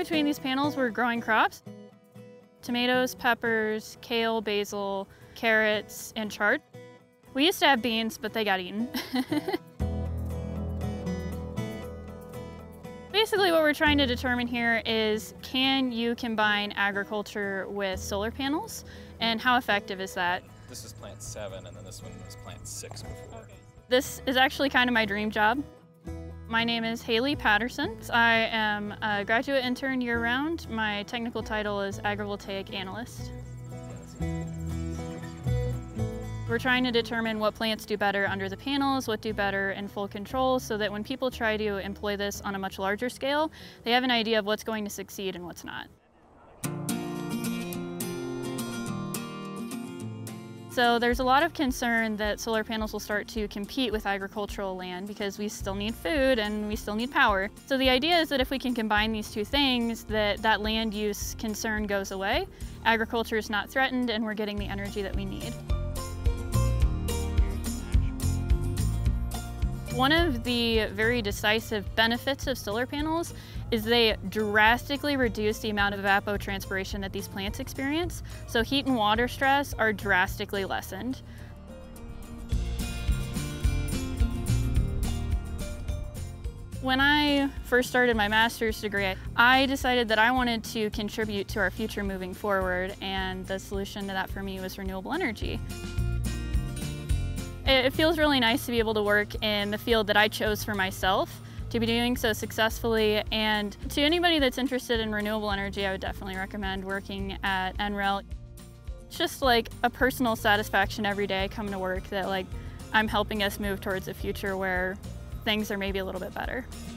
between these panels, we're growing crops. Tomatoes, peppers, kale, basil, carrots, and chard. We used to have beans, but they got eaten. Basically what we're trying to determine here is, can you combine agriculture with solar panels, and how effective is that? This is plant 7, and then this one was plant 6 before. Okay. This is actually kind of my dream job. My name is Haley Paterson. I am a graduate intern year-round. My technical title is agrivoltaic analyst. We're trying to determine what plants do better under the panels, what do better in full control, so that when people try to employ this on a much larger scale, they have an idea of what's going to succeed and what's not. So there's a lot of concern that solar panels will start to compete with agricultural land because we still need food and we still need power. So the idea is that if we can combine these two things, that land use concern goes away, agriculture is not threatened, and we're getting the energy that we need. One of the very decisive benefits of solar panels is they drastically reduce the amount of evapotranspiration that these plants experience, so heat and water stress are drastically lessened. When I first started my master's degree, I decided that I wanted to contribute to our future moving forward, and the solution to that for me was renewable energy. It feels really nice to be able to work in the field that I chose for myself, to be doing so successfully, and to anybody that's interested in renewable energy, I would definitely recommend working at NREL. It's just like a personal satisfaction every day I come to work that I'm helping us move towards a future where things are maybe a little bit better.